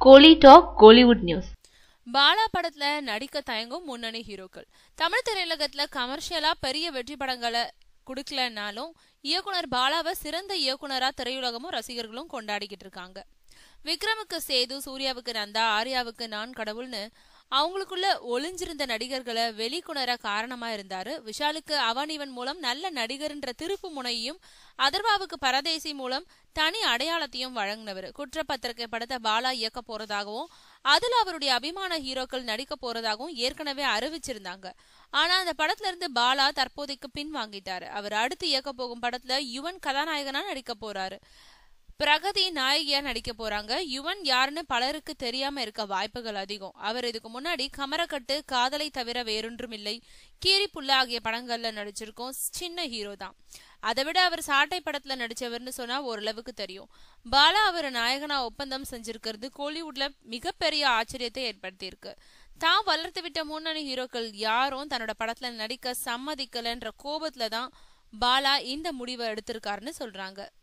கோலி talk Kollywood news. Bala படத்துல நடிக்க தயங்கும் முன்னணி ஹீரோக்கள். தமிழ் திரையுலகத்துல கமர்ஷியலா பெரிய வெற்றி படங்களை குடுக்கலனாலும் இயக்குனர் பாலாவை சிறந்த இயக்குனரா திரையுலகமும் ரசிகர்களும் கொண்டாடிக்கிட்டு இருக்காங்க. விக்ரமுக்கு சேது, சூர்யாவுக்கு நந்தா, ஆர்யாவுக்கு நான் கடவுள்னு அவங்களுக்குள்ள ஒளிஞ்சிருந்த நடிகர்களை வெளிக்கொணர காரணமா இருந்தாரு. விஷாலுக்கு அவன் இவன் மூலம் நல்ல நடிகர்ன்ற திருப்பு முனையும், அதர்வாவுக்கு பரதேசி மூலம் தனி அடையாளத்தையும் வழங்கினவர். குற்றப்பத்திரிகை படத்தை பாலா இயக்க போறதாகவும் அதுல அவருடைய அபிமான ஹீரோக்கள் நடிக்க போறதாகவும் ஏற்கனவே அறிவிச்சிருந்தாங்க. ஆனா அந்த படத்துல இருந்து பாலா தற்போதைக்கு பின் வாங்கிட்டாரு. அவர் அடுத்து இயக்க போகும் படத்துல யுவன் கதாநாயகனா நடிக்க போறாரு. பிரகதி நாயகியா நடிக்க போறாங்க. யுவன் யாருன்னு பலருக்கு தெரியாம இருக்க வாய்ப்புகள் அதிகம். அவர் இதுக்கு முன்னாடி கமரக்கட்டு, காதலை தவிர வேறொன்றும் இல்லை, கீரி புல்ல ஆகிய படங்கள்ல நடிச்சிருக்கோம். சின்ன ஹீரோ தான். அதை விட அவர் சாட்டை படத்துல நடிச்சவர்னு சொன்னா ஓரளவுக்கு தெரியும். பாலா அவர் நாயகனா ஒப்பந்தம் செஞ்சிருக்கிறது கோலிவுட்ல மிகப்பெரிய ஆச்சரியத்தை ஏற்படுத்தியிருக்கு. தான் வளர்த்து விட்ட முன்னணி ஹீரோக்கள் யாரும் தன்னோட படத்துல நடிக்க சம்மதிக்கலன்ற கோபத்துலதான் பாலா இந்த முடிவை எடுத்திருக்காருன்னு சொல்றாங்க.